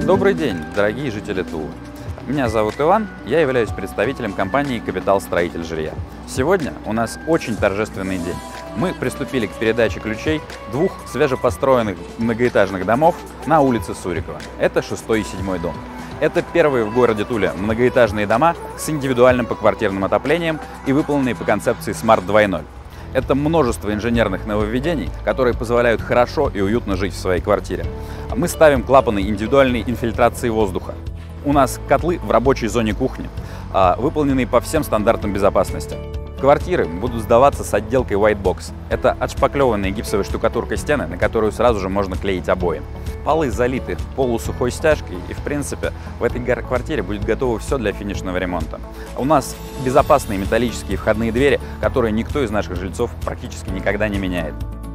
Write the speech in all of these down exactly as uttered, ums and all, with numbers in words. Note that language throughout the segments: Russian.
Добрый день, дорогие жители Тулы. Меня зовут Иван, я являюсь представителем компании «Капитал Строитель Жилья». Сегодня у нас очень торжественный день. Мы приступили к передаче ключей двух свежепостроенных многоэтажных домов на улице Сурикова. Это шестой и седьмой дом. Это первые в городе Туле многоэтажные дома с индивидуальным поквартирным отоплением и выполненные по концепции Smart два ноль. Это множество инженерных нововведений, которые позволяют хорошо и уютно жить в своей квартире. Мы ставим клапаны индивидуальной инфильтрации воздуха. У нас котлы в рабочей зоне кухни, выполненные по всем стандартам безопасности. Квартиры будут сдаваться с отделкой White Box. Это отшпаклеванная гипсовой штукатуркой стены, на которую сразу же можно клеить обои. Полы залиты полусухой стяжкой, и в принципе в этой квартире будет готово все для финишного ремонта. У нас безопасные металлические входные двери, которые никто из наших жильцов практически никогда не меняет.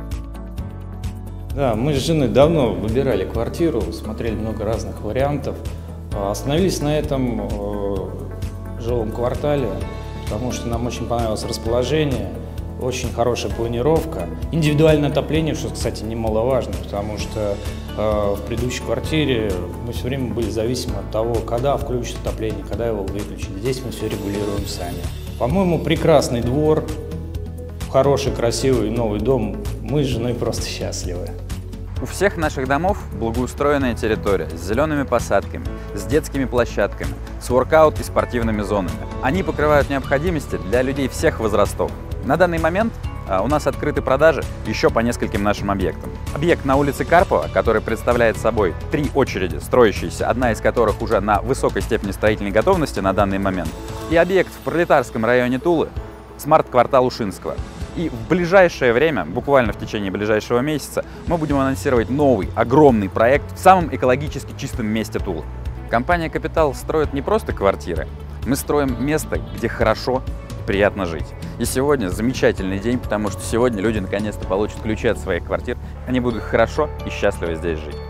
Да, мы с женой давно выбирали квартиру, смотрели много разных вариантов. Остановились на этом э, жилом квартале, потому что нам очень понравилось расположение, очень хорошая планировка, индивидуальное отопление, что, кстати, немаловажно, потому что э, в предыдущей квартире мы все время были зависимы от того, когда включат отопление, когда его выключат. Здесь мы все регулируем сами. По-моему, прекрасный двор, хороший, красивый новый дом. Мы с женой просто счастливы. У всех наших домов благоустроенная территория с зелеными посадками, с детскими площадками, с воркаут и спортивными зонами. Они покрывают необходимости для людей всех возрастов. На данный момент у нас открыты продажи еще по нескольким нашим объектам. Объект на улице Карпова, который представляет собой три очереди строящиеся, одна из которых уже на высокой степени строительной готовности на данный момент, и объект в Пролетарском районе Тулы, смарт-квартал Ушинского. И в ближайшее время, буквально в течение ближайшего месяца, мы будем анонсировать новый, огромный проект в самом экологически чистом месте Тулы. Компания «Капитал» строит не просто квартиры, мы строим место, где хорошо и приятно жить. И сегодня замечательный день, потому что сегодня люди наконец-то получат ключи от своих квартир, они будут хорошо и счастливо здесь жить.